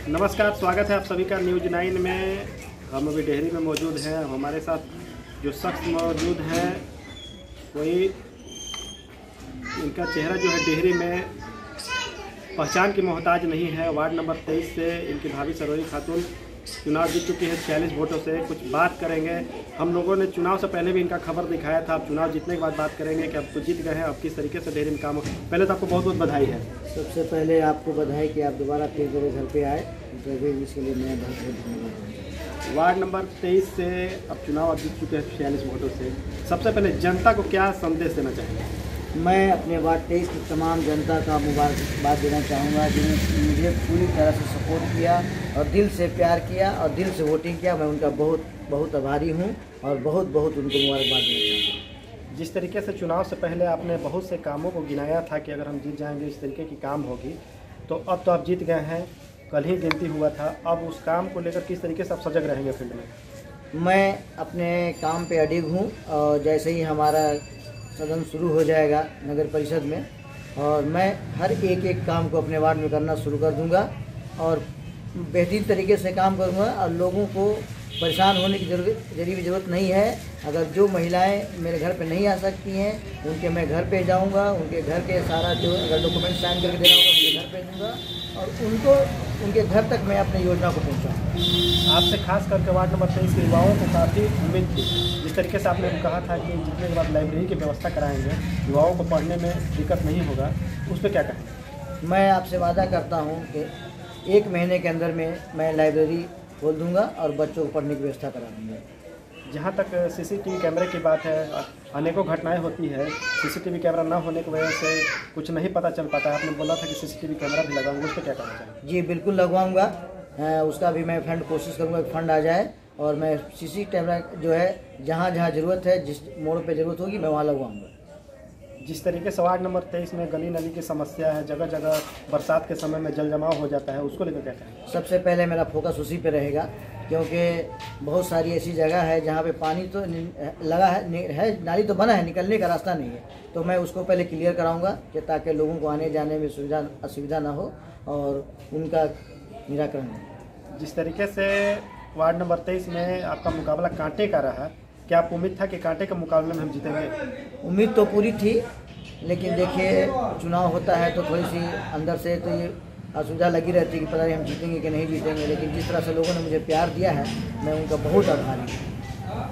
नमस्कार, स्वागत है आप सभी का न्यूज़ 9 में। हम अभी डेहरी में मौजूद हैं। हमारे साथ जो शख्स मौजूद हैं कोई इनका चेहरा जो है डेहरी में पहचान की मोहताज नहीं है। वार्ड नंबर 23 से इनकी भाभी सरोही खातून चुनाव जीत चुकी है 46 वोटों से। कुछ बात करेंगे। हम लोगों ने चुनाव से पहले भी इनका खबर दिखाया था। अब चुनाव जीतने के बाद बात करेंगे कि अब तो जीत गए हैं, अब किस तरीके से डेहरी में काम हो। पहले तो आपको बहुत बहुत बधाई है। सबसे पहले आपको बधाई कि आप दोबारा फिर मेरे घर पे आए, इसके लिए मैं बहुत बहुत धन्यवाद। वार्ड नंबर 23 से अब चुनाव जीत चुके हैं 46 वोटों से। सबसे पहले जनता को क्या संदेश देना चाहेंगे? मैं अपने वार्ड 23 की तमाम जनता का मुबारकबाद देना चाहूँगा जिन्होंने मुझे पूरी तरह से सपोर्ट किया और दिल से प्यार किया और दिल से वोटिंग किया। मैं उनका बहुत बहुत आभारी हूँ और बहुत बहुत उनको मुबारकबाद देना चाहूँगा। जिस तरीके से चुनाव से पहले आपने बहुत से कामों को गिनाया था कि अगर हम जीत जाएंगे इस तरीके की काम होगी, तो अब तो आप जीत गए हैं। कल ही गिनती हुआ था। अब उस काम को लेकर किस तरीके से आप सजग रहेंगे फील्ड में? मैं अपने काम पे अडिग हूँ और जैसे ही हमारा सदन शुरू हो जाएगा नगर परिषद में, और मैं हर एक काम को अपने वार्ड में करना शुरू कर दूंगा और बेहतरीन तरीके से काम करूंगा। और लोगों को परेशान होने की ज़रूरत नहीं है। अगर जो महिलाएं मेरे घर पे नहीं आ सकती हैं उनके मैं घर पे जाऊंगा, उनके घर के सारा जो अगर डॉक्यूमेंट साइन करके देना होगा उनके घर पे दूँगा और उनको उनके घर तक मैं अपनी योजना को पहुँचाऊँगा। आपसे खास करके वार्ड नंबर 23 के युवाओं को काफ़ी उम्मीद थी। जिस तरीके से आपने कहा था कि जितने के बाद लाइब्रेरी की व्यवस्था कराएंगे, युवाओं को पढ़ने में दिक्कत नहीं होगा, उस पर क्या कहें? मैं आपसे वादा करता हूँ कि 1 महीने के अंदर में मैं लाइब्रेरी खोल दूँगा और बच्चों को पढ़ने की व्यवस्था करा दूँगा। जहाँ तक सीसीटीवी कैमरे की बात है, अनेकों घटनाएं होती है। सीसीटीवी कैमरा ना होने की वजह से कुछ नहीं पता चल पाता है। आपने बोला था कि सीसीटीवी कैमरा भी लगाऊंगा, उस पर क्या कहना चाहिए? जी बिल्कुल लगवाऊंगा। उसका भी मैं फंड कोशिश करूंगा कि फंड आ जाए और मैं सीसी कैमरा जो है जहाँ जहाँ ज़रूरत है, जिस मोड़ पे ज़रूरत होगी मैं वहाँ लगवाऊंगा। जिस तरीके से वार्ड नंबर 23 में गली नली की समस्या है, जगह जगह बरसात के समय में जल जमाव हो जाता है, उसको लेकर क्या कहें? सबसे पहले मेरा फोकस उसी पे रहेगा क्योंकि बहुत सारी ऐसी जगह है जहाँ पे पानी तो लगा है, नाली तो बना है, निकलने का रास्ता नहीं है। तो मैं उसको पहले क्लियर कराऊंगा कि ताकि लोगों को आने जाने में असुविधा ना हो और उनका निराकरण हो। जिस तरीके से वार्ड नंबर 23 में आपका मुकाबला कांटे का रहा, क्या आपको उम्मीद था कि कांटे के मुकाबले में हम जीतेंगे? उम्मीद तो पूरी थी, लेकिन देखिए चुनाव होता है तो थोड़ी सी अंदर से तो ये असुविधा लगी रहती है कि पता नहीं हम जीतेंगे कि नहीं जीतेंगे। लेकिन जिस तरह से लोगों ने मुझे प्यार दिया है मैं उनका बहुत आभारी हूँ।